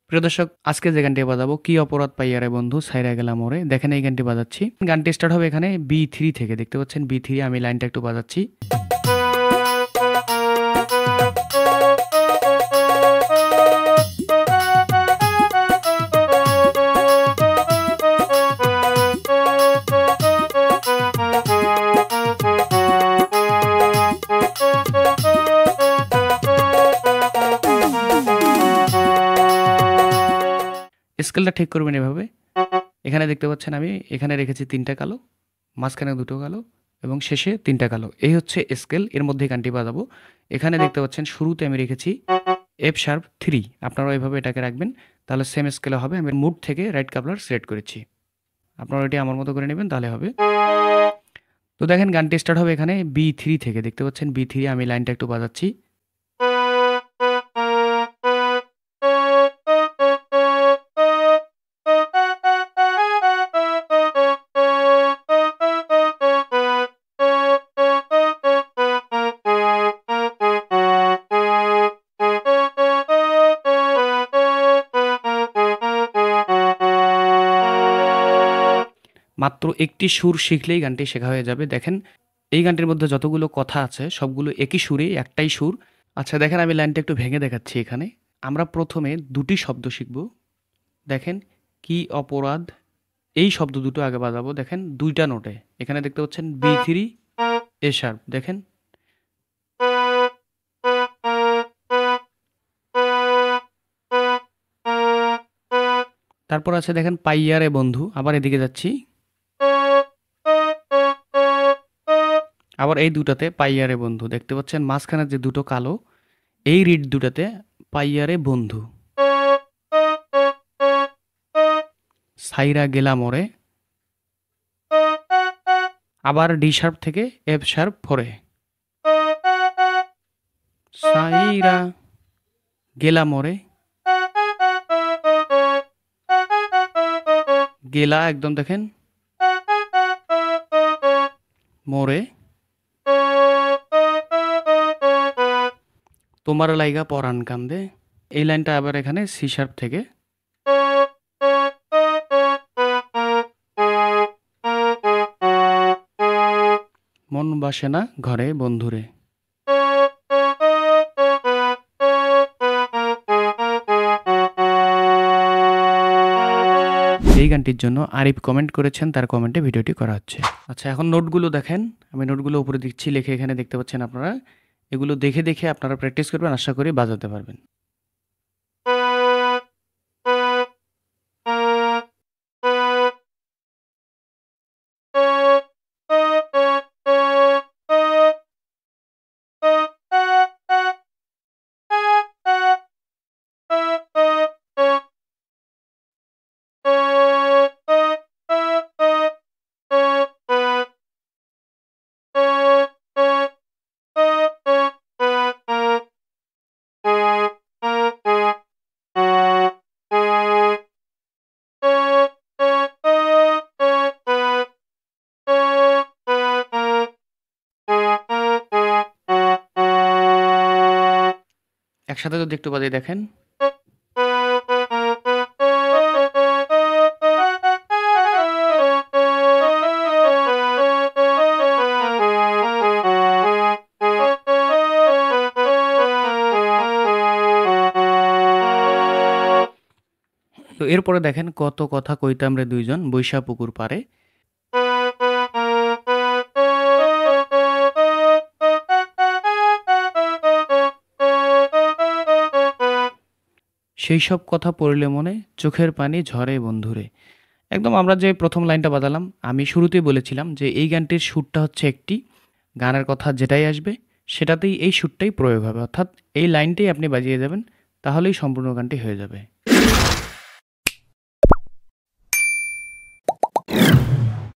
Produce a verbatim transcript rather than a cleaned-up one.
প্রিয় দর্শক, আজকে যে গানটি বাজাবো, কি অপরাধ পাইয়া রে বন্ধু ছাইরা গেলাম ওরে, দেখেন এই গানটি বাজাচ্ছি। গানটি স্টার্ট হবে এখানে বি থ্রি থেকে, দেখতে পাচ্ছেন বি থ্রি। আমি লাইনটা একটু বাজাচ্ছি। স্কেলটা ঠিক করবেন এভাবে। এখানে দেখতে পাচ্ছেন আমি এখানে রেখেছি তিনটা কালো, মাঝখানে দুটো কালো এবং শেষে তিনটা কালো। এই হচ্ছে স্কেল, এর মধ্যে গানটি বাজাবো। এখানে দেখতে পাচ্ছেন শুরুতে আমি রেখেছি এফ শার্প থ্রি। আপনারা এইভাবে এটাকে রাখবেন, তাহলে সেম স্কেলে হবে। আমি মুড থেকে রাইট কাপলার সিলেক্ট করেছি, আপনারা এটি আমার মতো করে নেবেন, তাহলে হবে। তো দেখেন গানটি স্টার্ট হবে এখানে বি থ্রি থেকে, দেখতে পাচ্ছেন বি থ্রি। আমি লাইনটা একটু বাজাচ্ছি। মাত্র একটি সুর শিখলেই গানটি শেখা হয়ে যাবে। দেখেন এই গানটির মধ্যে যতগুলো কথা আছে সবগুলো একই সুরে, একটাই সুর। আচ্ছা দেখেন, আমি লাইনটা একটু ভেঙে দেখাচ্ছি। এখানে আমরা প্রথমে দুটি শব্দ শিখব। দেখেন কি অপরাধ, এই শব্দ দুটো আগে বাজাবো। দেখেন দুইটা নোটে, এখানে দেখতে পাচ্ছেন বি থ্রি এ শার্প। দেখেন তারপর আছে দেখেন পাইয়ারে বন্ধু, আবার এদিকে যাচ্ছি, আবার এই দুটাতে পাইয়ারে বন্ধু। দেখতে পাচ্ছেন মাঝখানে যে দুটো কালো, এই রিড দুটাতে পাইয়ারে বন্ধু। সাইরা গেলাম ওরে, আবার ডি শার্প থেকে এফ শার্প ফোরে। সাইরা গেলাম ওরে, গেলা একদম দেখেন মোরে, তোমার লাইগা পরাণ কান্দে। এই লাইনটা আবার এখানে সি শার্প থেকে। মন বাসে না ঘরে বন্ধুরে। এই গানটির জন্য আরিফ কমেন্ট করেছেন, তার কমেন্টে ভিডিওটি করা হচ্ছে। আচ্ছা এখন নোটগুলো দেখেন, আমি নোটগুলো উপরে দিচ্ছি লিখে, এখানে দেখতে পাচ্ছেন আপনারা। এগুলো দেখে দেখে আপনারা প্র্যাকটিস করবেন, আশা করি বাজাতে পারবেন। একসাথে যদি একটু বাজিয়ে দেখেন। তো এরপরে দেখেন কত কথা কইতাম রে দুইজন বৈশা পুকুর পারে। সেই সব কথা পড়লে মনে চোখের পানি ঝরে বন্ধুরে। একদম আমরা যে প্রথম লাইনটা বাজালাম, আমি শুরুতেই বলেছিলাম যে এই গানটির সুরটা হচ্ছে একটি, গানের কথা যেটাই আসবে সেটাতেই এই সুরটাই প্রয়োগ হবে, অর্থাৎ এই লাইনটাই আপনি বাজিয়ে যাবেন, তাহলেই সম্পূর্ণ গানটি হয়ে যাবে।